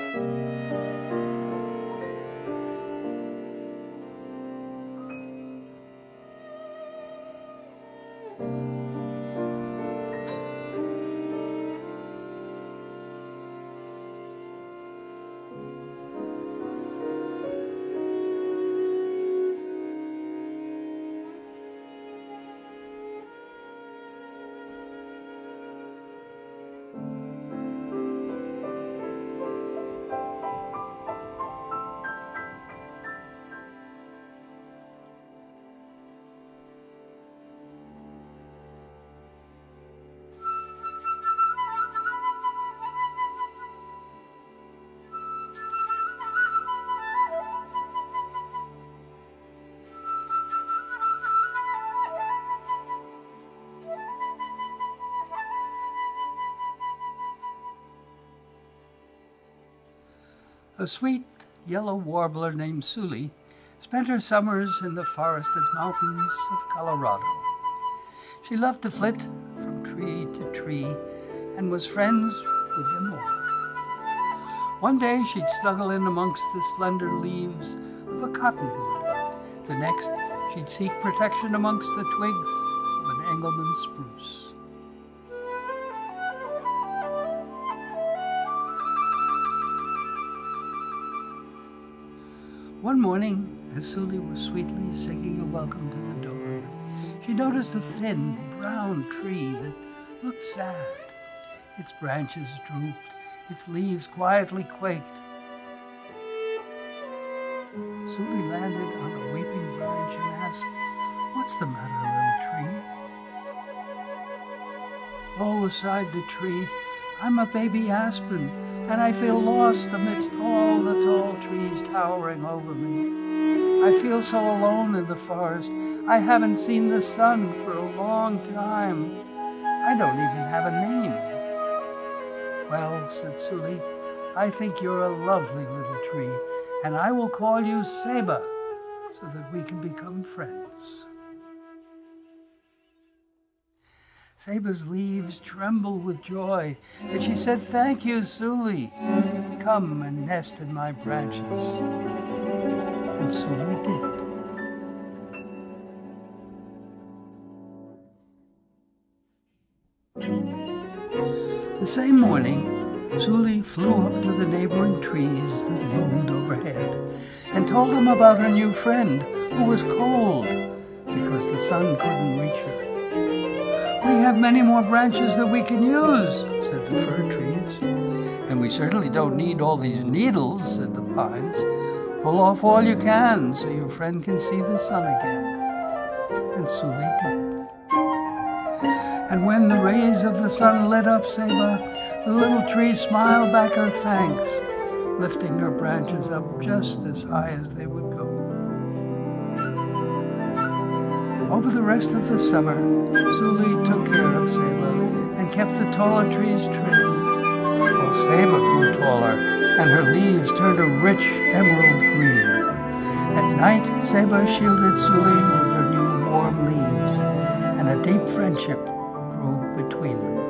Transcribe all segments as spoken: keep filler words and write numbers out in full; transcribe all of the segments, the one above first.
A sweet yellow warbler named Suli spent her summers in the forested mountains of Colorado. She loved to flit from tree to tree and was friends with them all. One day she'd snuggle in amongst the slender leaves of a cottonwood. The next, she'd seek protection amongst the twigs of an Engelmann spruce. One morning, as Suli was sweetly singing a welcome to the dawn, she noticed a thin, brown tree that looked sad. Its branches drooped, its leaves quietly quaked. Suli landed on a weeping branch and asked, "What's the matter, little tree?" "Oh," sighed the tree, "I'm a baby aspen, and I feel lost amidst all the tall trees towering over me. I feel so alone in the forest. I haven't seen the sun for a long time. I don't even have a name." "Well," said Suli, "I think you're a lovely little tree, and I will call you Ceiba so that we can become friends." Ceiba's leaves trembled with joy, and she said, "Thank you, Suli. Come and nest in my branches." And Suli did. The same morning, Suli flew up to the neighboring trees that loomed overhead and told them about her new friend, who was cold because the sun couldn't reach her. "We have many more branches that we can use," said the fir trees. "And we certainly don't need all these needles," said the pines. "Pull off all you can so your friend can see the sun again." And Suli did. And when the rays of the sun lit up Ceiba, the little tree smiled back her thanks, lifting her branches up just as high as they would go. Over the rest of the summer, Suli took care of Ceiba and kept the taller trees trimmed. While Ceiba grew taller and her leaves turned a rich emerald green. At night, Ceiba shielded Suli with her new warm leaves, and a deep friendship grew between them.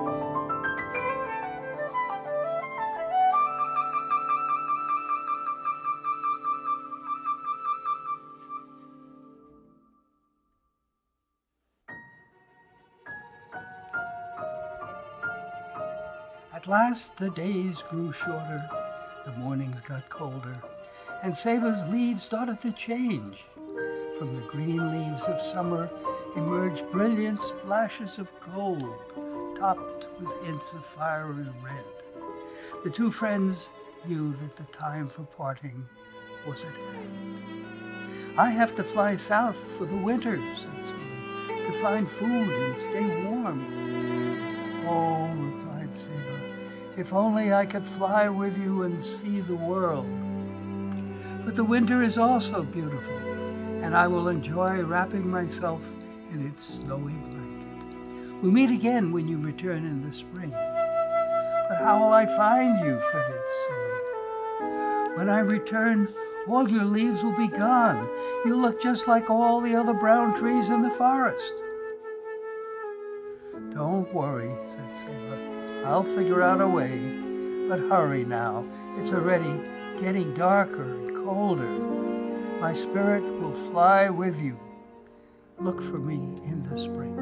At last the days grew shorter, the mornings got colder, and Ceiba's leaves started to change. From the green leaves of summer emerged brilliant splashes of gold, topped with hints of fiery red. The two friends knew that the time for parting was at hand. "I have to fly south for the winter," said Suli, "to find food and stay warm." "Oh," replied Ceiba, "if only I could fly with you and see the world. But the winter is also beautiful, and I will enjoy wrapping myself in its snowy blanket. We'll meet again when you return in the spring." "But how will I find you?" fretted Suli. "When I return, all your leaves will be gone. You'll look just like all the other brown trees in the forest." "Don't worry," said Ceiba. "I'll figure out a way. But hurry now, it's already getting darker and colder. My spirit will fly with you. Look for me in the spring.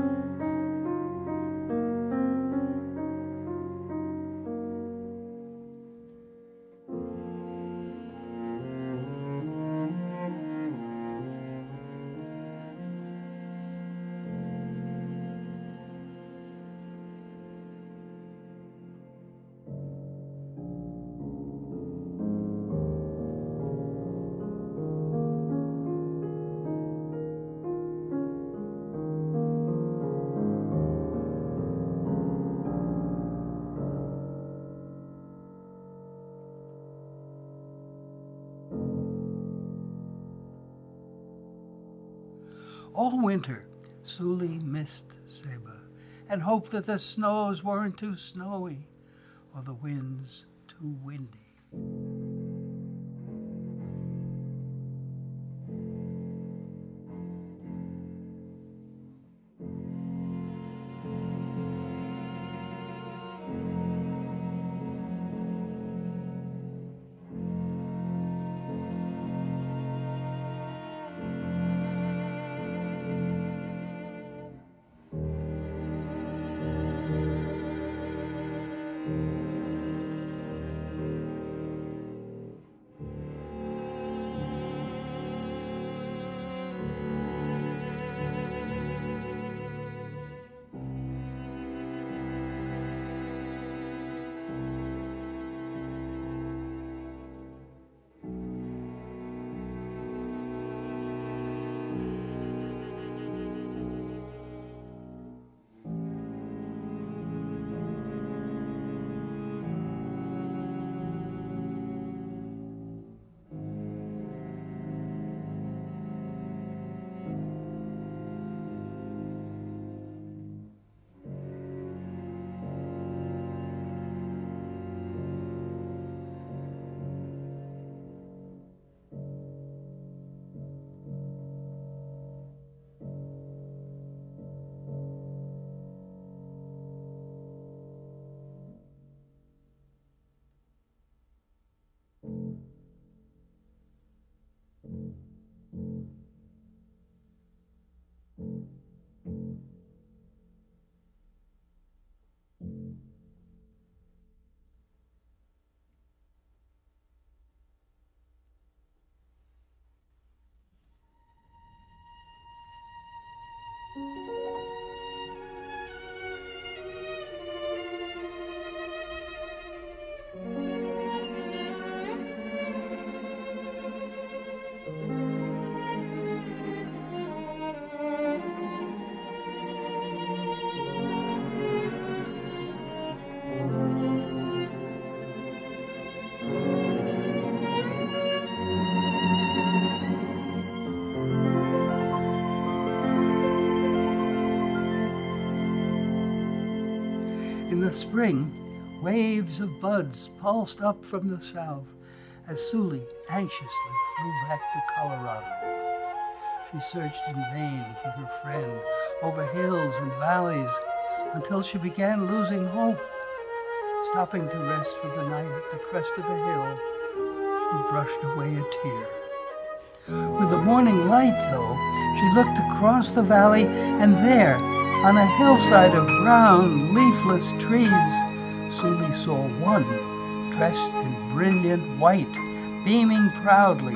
All winter, Suli missed Ceiba and hoped that the snows weren't too snowy or the winds too windy. In the spring, waves of buds pulsed up from the south as Suli anxiously flew back to Colorado. She searched in vain for her friend over hills and valleys until she began losing hope. Stopping to rest for the night at the crest of a hill, she brushed away a tear. With the morning light, though, she looked across the valley, and there, on a hillside of brown, leafless trees, Suli saw one dressed in brilliant white, beaming proudly.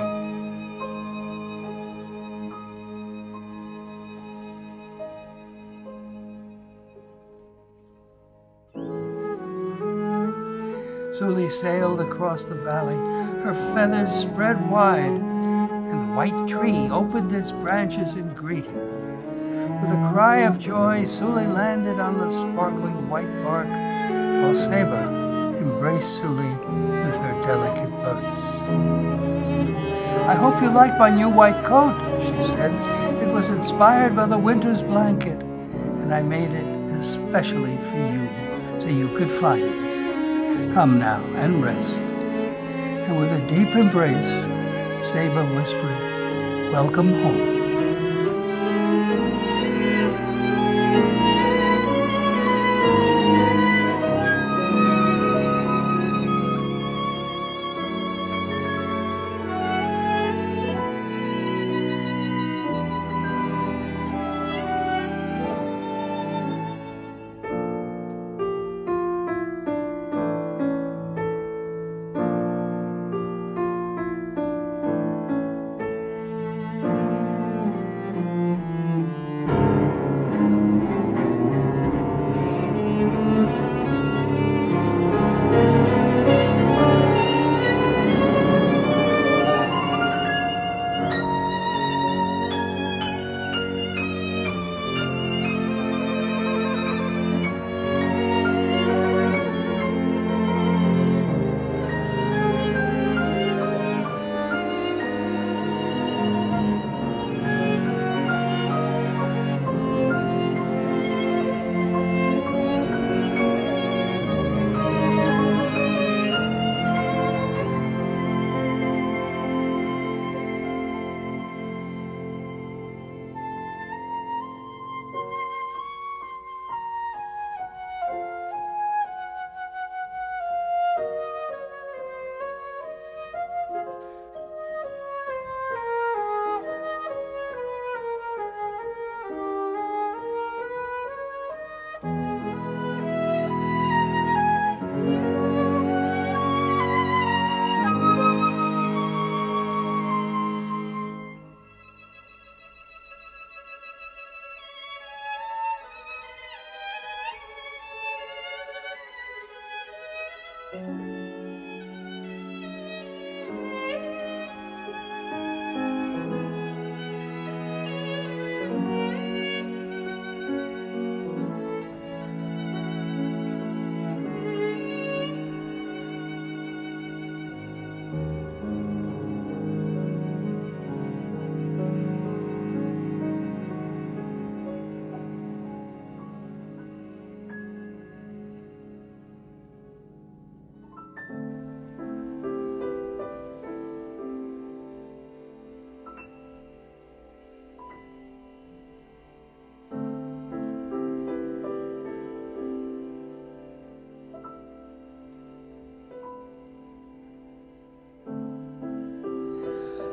Suli sailed across the valley, her feathers spread wide, and the white tree opened its branches in greeting. With a cry of joy, Suli landed on the sparkling white bark, while Ceiba embraced Suli with her delicate buds. "I hope you like my new white coat," she said. "It was inspired by the winter's blanket, and I made it especially for you, so you could find me. Come now and rest." And with a deep embrace, Ceiba whispered, "Welcome home."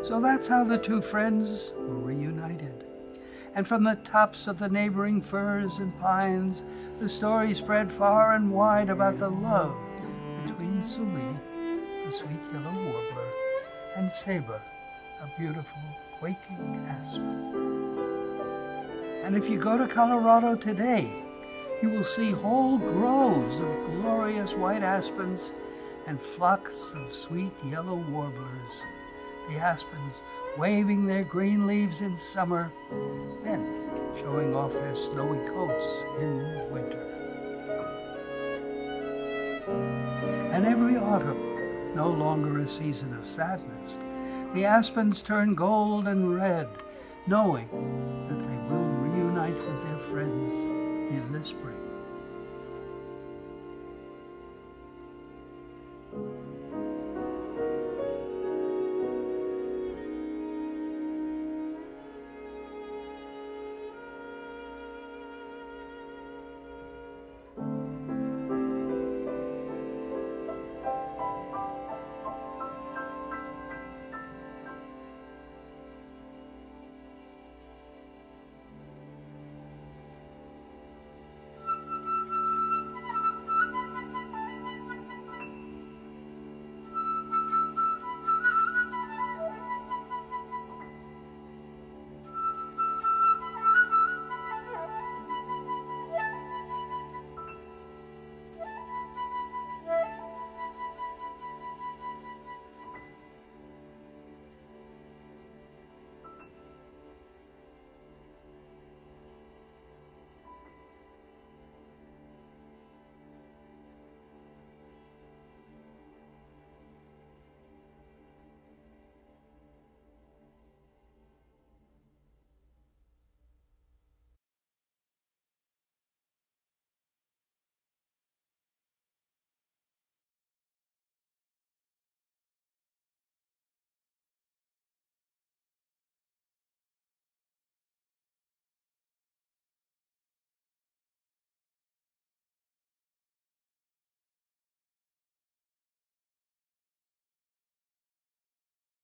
So that's how the two friends were reunited. And from the tops of the neighboring firs and pines, the story spread far and wide about the love between Suli, the sweet yellow warbler, and Ceiba, a beautiful quaking aspen. And if you go to Colorado today, you will see whole groves of glorious white aspens and flocks of sweet yellow warblers, the aspens waving their green leaves in summer, then showing off their snowy coats in winter. And every autumn, no longer a season of sadness, the aspens turn gold and red, knowing that they will reunite with their friends in the spring.